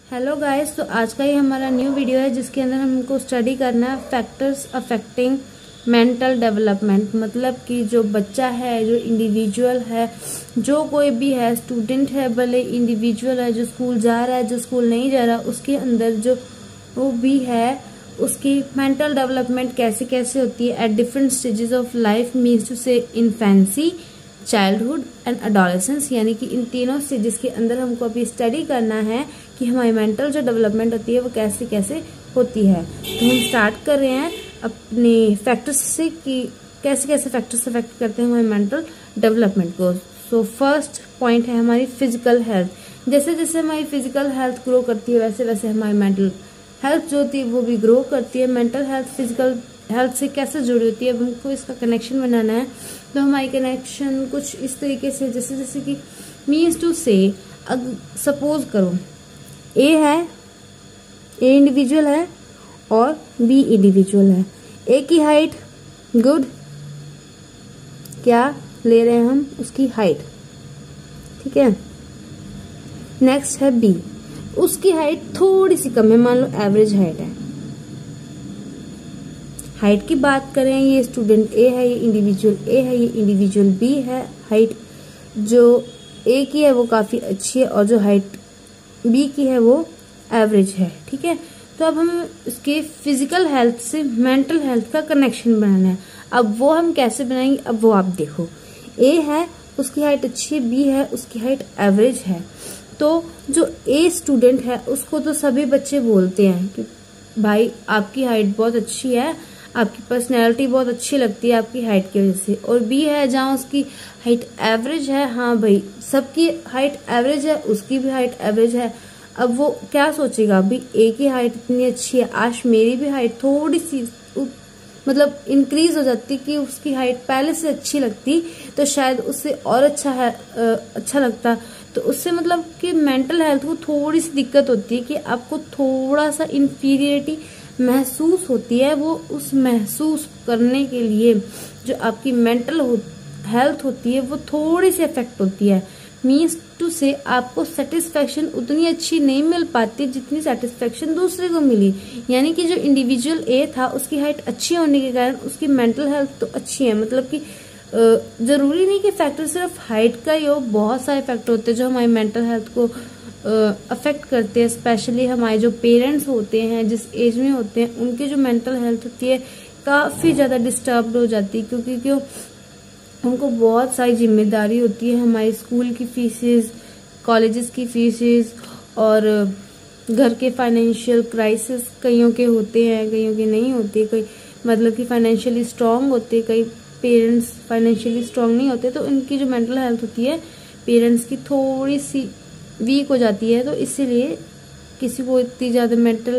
Hello guys, तो आज का ये हमारा न्यू वीडियो है जिसके अंदर हमको स्टडी करना है फैक्टर्स अफेक्टिंग मेंटल डेवलपमेंट। मतलब कि जो बच्चा है, जो इंडिविजुअल है, जो कोई भी है, स्टूडेंट है, भले इंडिविजुअल है, जो स्कूल जा रहा है, जो स्कूल नहीं जा रहा, उसके अंदर जो वो भी है उसकी मेंटल डेवलपमेंट कैसे कैसे होती है at different stages of life, means to say infancy, childhood and adolescence. यानी कि इन तीनों स्टेजेस के अंदर हमको अभी स्टडी करना है कि हमारी मेंटल जो डेवलपमेंट होती है वो कैसे कैसे होती है। तो हम स्टार्ट कर रहे हैं अपने फैक्टर्स से कि कैसे कैसे फैक्टर्स अफेक्ट करते हैं हमारी मेंटल डेवलपमेंट को। सो फर्स्ट पॉइंट है हमारी फिजिकल हेल्थ। जैसे जैसे हमारी फिजिकल हेल्थ ग्रो करती है वैसे वैसे हमारी मेंटल हेल्थ जो होती है वो भी ग्रो करती है। मेंटल हेल्थ फिजिकल हेल्थ से कैसे जुड़ी होती है, अब हमको इसका कनेक्शन बनाना है। तो हमारी कनेक्शन कुछ इस तरीके से, जैसे जैसे कि मीन्स टू से, सपोज करो ए है, ए इंडिविजुअल है और बी इंडिविजुअल है। ए की हाइट गुड, क्या ले रहे हैं हम उसकी हाइट, ठीक है। नेक्स्ट है बी, उसकी हाइट थोड़ी सी कम है, मान लो एवरेज हाइट है। हाइट की बात करें, ये स्टूडेंट ए है, ये इंडिविजुअल ए है, ये इंडिविजुअल बी है। हाइट जो ए की है वो काफी अच्छी है और जो हाइट बी की है वो एवरेज है, ठीक है। तो अब हम इसके फिजिकल हेल्थ से मेंटल हेल्थ का कनेक्शन बनाना है। अब वो हम कैसे बनाएंगे, अब वो आप देखो। ए है, उसकी हाइट अच्छी है, बी है, उसकी हाइट एवरेज है। तो जो ए स्टूडेंट है उसको तो सभी बच्चे बोलते हैं कि भाई आपकी हाइट बहुत अच्छी है, आपकी पर्सनैलिटी बहुत अच्छी लगती है आपकी हाइट की वजह से। और बी है जहाँ उसकी हाइट एवरेज है, हाँ भाई सबकी हाइट एवरेज है, उसकी भी हाइट एवरेज है। अब वो क्या सोचेगा, भाई ए की हाइट इतनी अच्छी है, आज मेरी भी हाइट थोड़ी सी मतलब इंक्रीज हो जाती कि उसकी हाइट पहले से अच्छी लगती तो शायद उससे और अच्छा लगता। तो उससे मतलब कि मेंटल हेल्थ को थोड़ी सी दिक्कत होती है कि आपको थोड़ा सा इंफीरियरिटी महसूस होती है। वो उस महसूस करने के लिए जो आपकी मेंटल हेल्थ होती है वो थोड़ी सी इफेक्ट होती है। मीन्स टू से आपको सेटिस्फेक्शन उतनी अच्छी नहीं मिल पाती जितनी सेटिस्फेक्शन दूसरे को मिली। यानी कि जो इंडिविजुअल ए था उसकी हाइट अच्छी होने के कारण उसकी मेंटल हेल्थ तो अच्छी है। मतलब कि जरूरी नहीं कि फैक्टर सिर्फ हाइट का ही हो, बहुत सारे फैक्टर होते हैं जो हमारी मेंटल हेल्थ को अफेक्ट करते हैं। स्पेशली हमारे जो पेरेंट्स होते हैं, जिस एज में होते हैं, उनकी जो मेंटल हेल्थ होती है काफी ज्यादा डिस्टर्ब हो जाती है, क्योंकि क्यों उनको बहुत सारी जिम्मेदारी होती है। हमारी स्कूल की फीसेस, कॉलेजेस की फीसेस और घर के फाइनेंशियल क्राइसिस कईयों के होते हैं, कईयों के नहीं होते। कई मतलब कि फाइनेंशियली स्ट्रांग होते, कई पेरेंट्स फाइनेंशियली स्ट्रांग नहीं होते, तो इनकी जो मेंटल हेल्थ होती है पेरेंट्स की थोड़ी सी वीक हो जाती है। तो इसीलिए किसी को इतनी ज्यादा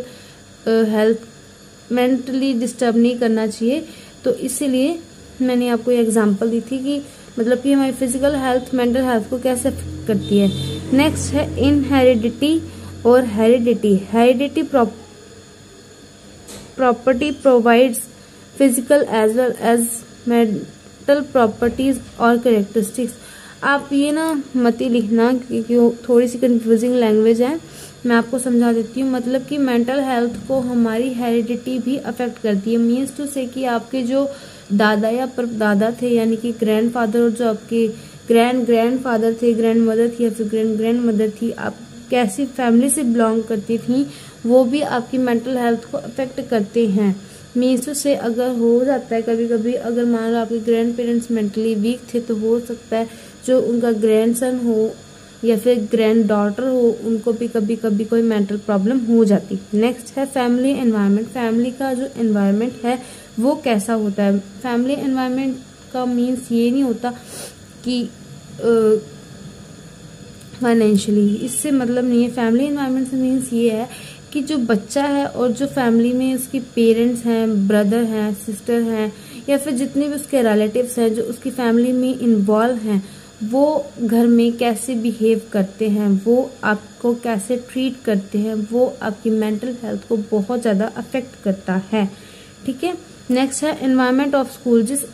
मेंटली डिस्टर्ब नहीं करना चाहिए। तो इसीलिए मैंने आपको ये एग्जांपल दी थी कि मतलब कि हमारी फिजिकल हेल्थ मेंटल हेल्थ को कैसे अफेक्ट करती है। नेक्स्ट है इनहेरिडिटी और heredity. Heredity property provides physical as well as mental properties और कैरेक्टरिस्टिक्स। आप ये ना मत ही लिखना क्योंकि थोड़ी सी कंफ्यूजिंग लैंग्वेज है, मैं आपको समझा देती हूँ। मतलब कि मेंटल हेल्थ को हमारी हेरिडिटी भी अफेक्ट करती है। मीन्स टू से कि आपके जो दादा या परदादा थे, यानी कि ग्रैंडफादर, और जो आपके ग्रैंडफादर थे, ग्रैंड मदर थी या फिर ग्रैंड मदर थी, आप कैसी फैमिली से बिलोंग करती थी, वो भी आपकी मेंटल हेल्थ को अफेक्ट करते हैं। मीन्स से अगर हो जाता है कभी कभी, अगर मान लो आपके ग्रैंड पेरेंट्स मेंटली वीक थे, तो हो सकता है जो उनका ग्रैंडसन हो या फिर ग्रैंड डॉटर हो, उनको भी कभी कभी कोई मेंटल प्रॉब्लम हो जाती। नेक्स्ट है फैमिली एनवायरनमेंट। फैमिली का जो एनवायरनमेंट है वो कैसा होता है। फैमिली एनवायरनमेंट का मीन्स ये नहीं होता कि फाइनेंशियली, इससे मतलब नहीं है। फैमिली एनवायरनमेंट से मीन्स ये है कि जो बच्चा है और जो फैमिली में उसके पेरेंट्स हैं, ब्रदर हैं, सिस्टर हैं, या फिर जितने भी उसके रिलेटिव्स हैं जो उसकी फैमिली में इन्वॉल्व हैं, वो घर में कैसे बिहेव करते हैं, वो आपको कैसे ट्रीट करते हैं, वो आपकी मेंटल हेल्थ को बहुत ज़्यादा अफेक्ट करता है, ठीक है। नेक्स्ट है एनवायरनमेंट ऑफ स्कूल। जिस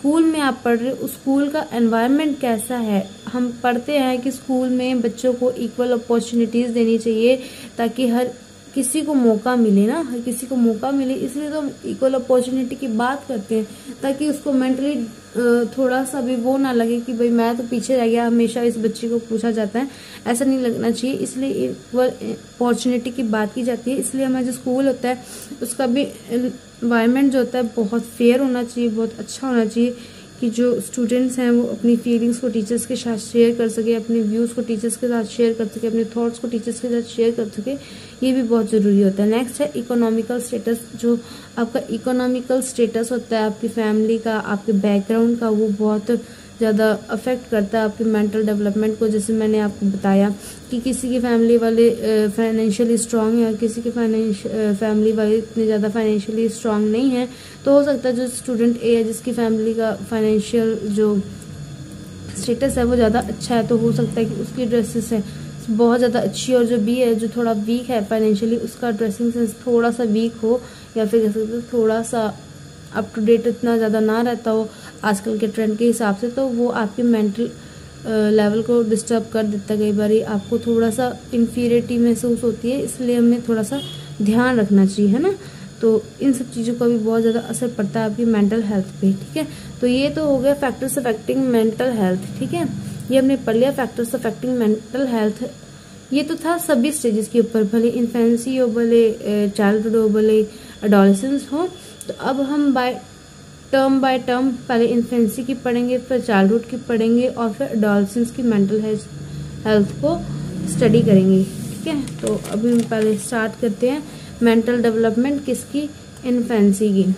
स्कूल में आप पढ़ रहे हो उस स्कूल का एनवायरनमेंट कैसा है। हम पढ़ते हैं कि स्कूल में बच्चों को इक्वल अपॉर्चुनिटीज देनी चाहिए ताकि हर किसी को मौका मिले ना, हर किसी को मौका मिले, इसलिए तो हम इक्वल अपॉर्चुनिटी की बात करते हैं ताकि उसको मेंटली थोड़ा सा भी वो ना लगे कि भाई मैं तो पीछे रह गया। हमेशा इस बच्चे को पूछा जाता है, ऐसा नहीं लगना चाहिए, इसलिए इक्वल अपॉर्चुनिटी की बात की जाती है। इसलिए हमारा जो स्कूल होता है उसका भी एनवायरनमेंट जो होता है बहुत फेयर होना चाहिए, बहुत अच्छा होना चाहिए कि जो स्टूडेंट्स हैं वो अपनी फीलिंग्स को टीचर्स के साथ शेयर कर सके, अपने व्यूज़ को टीचर्स के साथ शेयर कर सके, अपने थॉट्स को टीचर्स के साथ शेयर कर सके, ये भी बहुत ज़रूरी होता है। नेक्स्ट है इकोनॉमिकल स्टेटस। जो आपका इकोनॉमिकल स्टेटस होता है आपकी फैमिली का, आपके बैकग्राउंड का, वो बहुत ज़्यादा अफेक्ट करता है आपके मेंटल डेवलपमेंट को। जैसे मैंने आपको बताया कि किसी की फैमिली वाले फाइनेंशियली स्ट्रांग है, किसी की फैमिली वाले इतने ज़्यादा फाइनेंशियली स्ट्रांग नहीं है, तो हो सकता है जो स्टूडेंट ए है जिसकी फैमिली का फाइनेंशियल जो स्टेटस है वो ज़्यादा अच्छा है, तो हो सकता है कि उसकी ड्रेसेस है बहुत ज़्यादा अच्छी, और जो बी है जो थोड़ा वीक है फाइनेंशियली उसका ड्रेसिंग सेंस थोड़ा सा वीक हो, या फिर कह सकते थोड़ा सा अप टू डेट इतना ज़्यादा ना रहता हो आजकल के ट्रेंड के हिसाब से, तो वो आपके मेंटल लेवल को डिस्टर्ब कर देता है। कई बार आपको थोड़ा सा इन्फीरियरिटी महसूस होती है, इसलिए हमें थोड़ा सा ध्यान रखना चाहिए, है ना। तो इन सब चीज़ों का भी बहुत ज़्यादा असर पड़ता है आपकी मेंटल हेल्थ पे, ठीक है। तो ये तो हो गया फैक्टर्स अफेक्टिंग मेंटल हेल्थ, ठीक है, ये हमने पढ़ लिया फैक्टर्स अफेक्टिंग मेंटल हेल्थ। ये तो था सभी स्टेजेस के ऊपर, भले इन्फेंसी हो, भले चाइल्डहुड हो, भले एडोलेसेंस हो। तो अब हम बाय टर्म पहले इन्फेंसी की पढ़ेंगे, फिर चाइल्डहुड की पढ़ेंगे, और फिर एडोलेसेंस की मेंटल हेल्थ को स्टडी करेंगे, ठीक है। तो अभी हम पहले स्टार्ट करते हैं मेंटल डेवलपमेंट किसकी, इन्फेंसी की।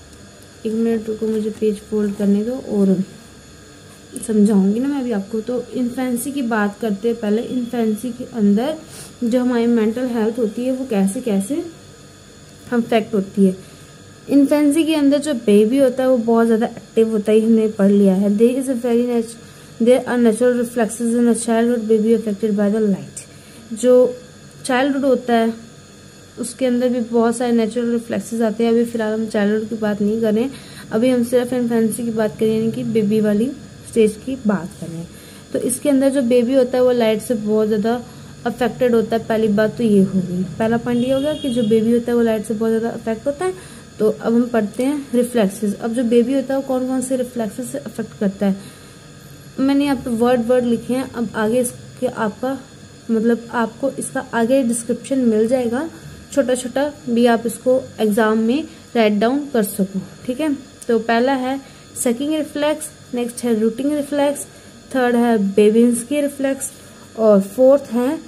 एक मिनट रुको, मुझे पेज फोल्ड करने दो और समझाऊंगी ना मैं अभी आपको। तो इन्फेंसी की बात करते हैं पहले। इन्फेंसी के अंदर जो हमारी मेंटल हेल्थ होती है वो कैसे कैसे अफेक्ट होती है। इन्फेंसी के अंदर जो बेबी होता है वो बहुत ज़्यादा एक्टिव होता है, हमने पढ़ लिया है। There are natural reflexes in a childhood baby affected by the light. जो चाइल्डहुड होता है उसके अंदर भी बहुत सारे नेचुरल रिफ्लेक्सेस आते हैं। अभी फिलहाल हम चाइल्डहुड की बात नहीं कर रहे हैं, अभी हम सिर्फ इन्फेंसी की बात करें, यानी कि बेबी वाली स्टेज की बात कर रहे हैं। तो इसके अंदर जो बेबी होता है वो लाइट से बहुत ज़्यादा अफेक्टेड होता है। पहली बात तो ये हो गई, पहला पॉइंट ये हो गया कि जो बेबी होता है वो लाइट से बहुत ज़्यादा अफेक्ट होता है। तो अब हम पढ़ते हैं रिफ्लेक्सेस। अब जो बेबी होता है वो कौन कौन से रिफ्लेक्सेस से अफेक्ट करता है। मैंने यहाँ पे वर्ड लिखे हैं, अब आगे इसके आपका मतलब आपको इसका आगे डिस्क्रिप्शन मिल जाएगा, छोटा छोटा भी आप इसको एग्जाम में राइट डाउन कर सको, ठीक है। तो पहला है सकिंग रिफ्लेक्स, नेक्स्ट है रूटिंग रिफ्लेक्स, थर्ड है बेबिंस्की रिफ्लेक्स, और फोर्थ है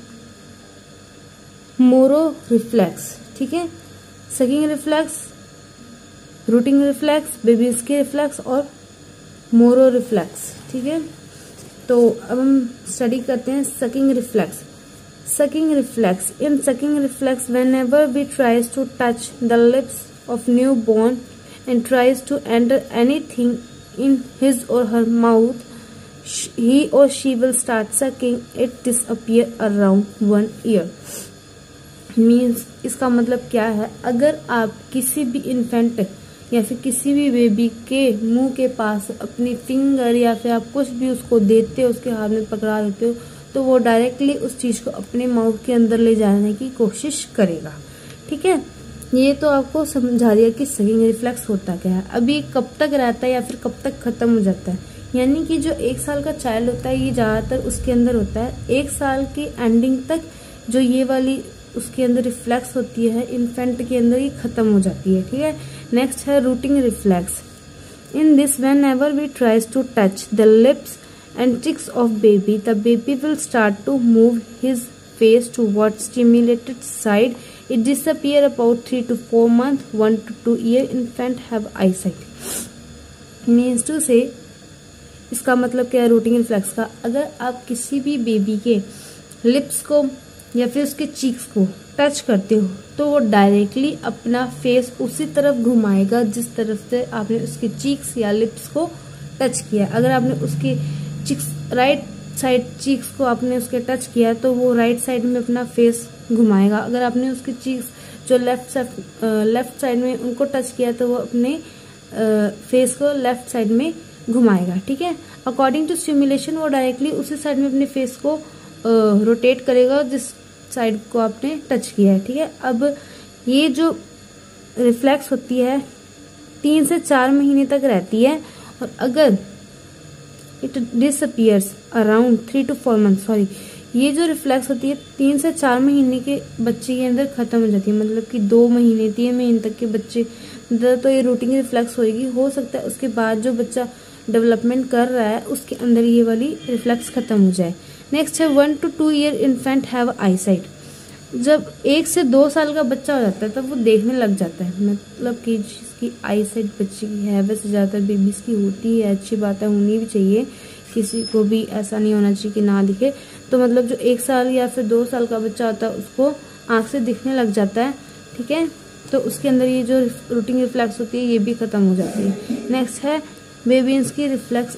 मोरो रिफ्लेक्स, ठीक है। Sucking reflex, rooting reflex, Babinski reflex और मोरो रिफ्लेक्स, ठीक है। तो अब हम स्टडी करते हैं sucking reflex. Sucking reflex. In sucking reflex, whenever we tries to touch the lips of newborn and tries to enter anything in his or her mouth, he or she will start sucking it disappear around 1 year. Means इसका मतलब क्या है, अगर आप किसी भी infant या फिर किसी भी बेबी के मुंह के पास अपनी फिंगर या फिर आप कुछ भी उसको देते हो, उसके हाथ में पकड़ा देते हो, तो वो डायरेक्टली उस चीज़ को अपने माउथ के अंदर ले जाने की कोशिश करेगा, ठीक है। ये तो आपको समझा दिया कि सकिंग रिफ्लेक्स होता क्या है। अभी कब तक रहता है या फिर कब तक खत्म हो जाता है, यानी कि जो 1 साल का चाइल्ड होता है ये ज़्यादातर उसके अंदर होता है 1 साल की एंडिंग तक, जो ये वाली उसके अंदर रिफ्लेक्स होती है इन्फेंट के अंदर, ये खत्म हो जाती है, ठीक है। नेक्स्ट है rooting reflex. In this whenever we tries to touch the lips and cheeks of baby, the baby will start to move his face towards stimulated side. It disappear about 3 to 4 months, 1 to 2 year. Infant have eyesight. Means to say, इसका मतलब क्या है rooting reflex का। अगर आप किसी भी baby के लिप्स को या फिर उसके चीक्स को टच करते हो तो वो डायरेक्टली अपना फेस उसी तरफ घुमाएगा जिस तरफ से आपने उसके चीक्स या लिप्स को टच किया। अगर आपने उसके चीक्स राइट साइड चीक्स को आपने उसके टच किया तो वो राइट साइड में अपना फेस घुमाएगा। अगर आपने उसके चीक्स जो लेफ्ट साइड में उनको टच किया तो वो अपने फेस को लेफ्ट साइड में घुमाएगा, ठीक है। अकॉर्डिंग टू स्टिमुलेशन वो डायरेक्टली उसी साइड में अपने फेस को रोटेट करेगा जिस साइड को आपने टच किया है, ठीक है। अब ये जो रिफ्लेक्स होती है 3 से 4 महीने तक रहती है, और अगर it disappears around 3 to 4 months, sorry, ये जो रिफ्लेक्स होती है 3 से 4 महीने के बच्चे के अंदर खत्म हो जाती है, मतलब कि 2 महीने 3 महीने तक के बच्चे तो ये रूटिंग रिफ्लेक्स होएगी। हो सकता है उसके बाद जो बच्चा डेवलपमेंट कर रहा है उसके अंदर ये वाली रिफ्लेक्स खत्म हो जाए। नेक्स्ट है 1 to 2 year infant have eyesight. जब 1 से 2 साल का बच्चा हो जाता है तब वो देखने लग जाता है, मतलब कि जिसकी आईसाइट बच्चे की है, वैसे ज़्यादातर बेबीज की होती है, अच्छी बात है, होनी भी चाहिए, किसी को भी ऐसा नहीं होना चाहिए कि ना दिखे। तो मतलब जो 1 साल या फिर 2 साल का बच्चा होता है उसको आँख से दिखने लग जाता है, ठीक है। तो उसके अंदर ये जो रूटिंग रिफ्लेक्स होती है ये भी खत्म हो जाती है। नेक्स्ट है बेबीज की reflex,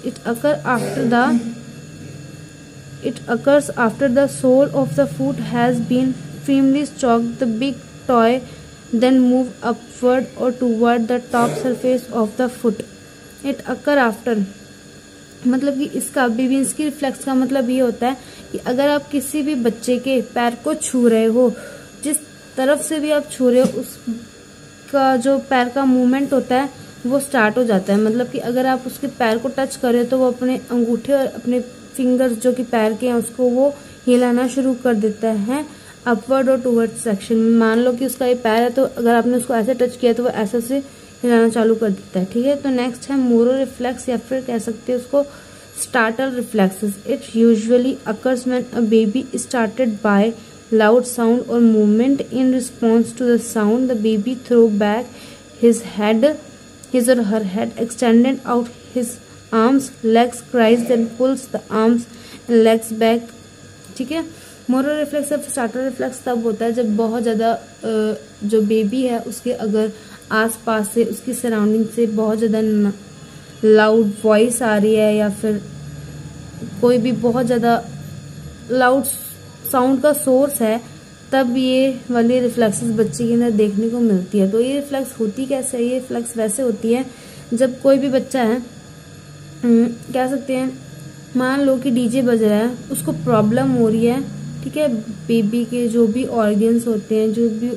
it occurs after the sole of the foot has been firmly struck the big toe, then move upward or toward the top surface of the foot. It occur after, मतलब कि इसका babies की reflex का मतलब ये होता है कि अगर आप किसी भी बच्चे के पैर को छू रहे हो, जिस तरफ से भी आप छू रहे हो उसका जो पैर का मूवमेंट होता है वो स्टार्ट हो जाता है। मतलब कि अगर आप उसके पैर को टच कर रहे हो तो वो अपने अंगूठे और अपने फिंगर्स जो कि पैर के हैं उसको वो हिलाना शुरू कर देता है अपवर्ड और टूवर्ड सेक्शन में। मान लो कि उसका ये पैर है तो अगर आपने उसको ऐसे टच किया तो वो ऐसे से हिलाना चालू कर देता है, ठीक है। तो नेक्स्ट है मोरो रिफ्लेक्स, या फिर कह सकते हैं उसको startle reflexes. It usually occurs when a baby started by loud sound or movement. In response to the sound, the baby throw back his or her head, extended out his arms, legs, cries, then pulls the arms and legs back, ठीक है। Moro reflex या starter reflex तब होता है जब बहुत ज़्यादा जो बेबी है उसके अगर आसपास से उसकी सराउंडिंग से बहुत ज़्यादा लाउड वॉइस आ रही है या फिर कोई भी बहुत ज़्यादा लाउड साउंड का सोर्स है, तब ये वाली रिफ्लेक्सेस बच्चे के अंदर देखने को मिलती है। तो ये रिफ्लेक्स होती कैसे है? ये रिफ्लेक्स वैसे होती है जब कोई भी बच्चा है, कह सकते हैं मान लो कि डीजे बज रहा है, उसको प्रॉब्लम हो रही है, ठीक है। बेबी के जो भी ऑर्गन्स होते हैं, जो भी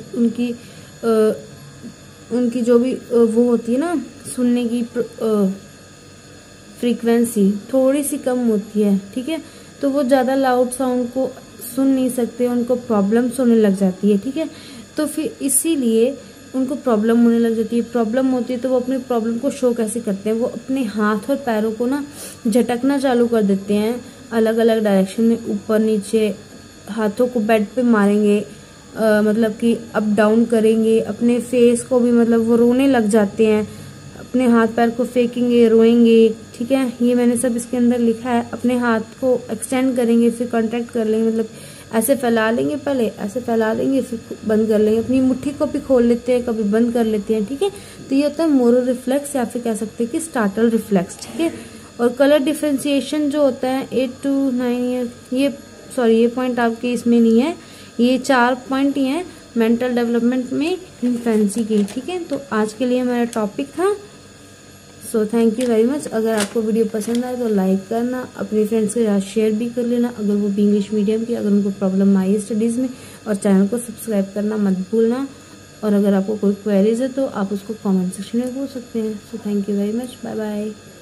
उनकी जो भी वो होती है ना सुनने की फ्रीक्वेंसी थोड़ी सी कम होती है, ठीक है। तो वो ज़्यादा लाउड साउंड को सुन नहीं सकते, उनको प्रॉब्लम होने लग जाती है, ठीक है। तो फिर इसीलिए उनको प्रॉब्लम होने लग जाती है। प्रॉब्लम होती है तो वो अपनी प्रॉब्लम को शो कैसे करते हैं? वो अपने हाथ और पैरों को ना झटकना चालू कर देते हैं अलग अलग डायरेक्शन में, ऊपर नीचे, हाथों को बेड पे मारेंगे, मतलब कि अप डाउन करेंगे, अपने फेस को भी, मतलब वो रोने लग जाते हैं, अपने हाथ पैर को फेंकेंगे, रोएंगे, ठीक है। ये मैंने सब इसके अंदर लिखा है। अपने हाथ को एक्सटेंड करेंगे, फिर कॉन्ट्रैक्ट कर लेंगे, मतलब ऐसे फैला लेंगे, पहले ऐसे फैला लेंगे फिर बंद कर लेंगे, अपनी मुट्ठी को भी खोल लेते हैं, कभी बंद कर लेते हैं, ठीक है। तो ये होता है मोरो रिफ्लेक्स, या फिर कह सकते हैं कि स्टार्टल रिफ्लेक्स, ठीक है। और कलर डिफ्रेंसिएशन जो होता है 8 to 9 ईयर, ये पॉइंट आपके इसमें नहीं है, ये 4 पॉइंट ही हैं मेंटल डेवलपमेंट में इन्फेंसी के, ठीक है। तो आज के लिए हमारा टॉपिक था। So thank you very much. अगर आपको वीडियो पसंद आए तो लाइक करना, अपने फ्रेंड्स के साथ शेयर भी कर लेना अगर वो भी इंग्लिश मीडियम की, अगर उनको प्रॉब्लम आई है स्टडीज़ में, और चैनल को सब्सक्राइब करना मत भूलना। और अगर आपको कोई क्वेरीज है तो आप उसको कमेंट सेक्शन में पूछ सकते हैं। So thank you very much, bye bye.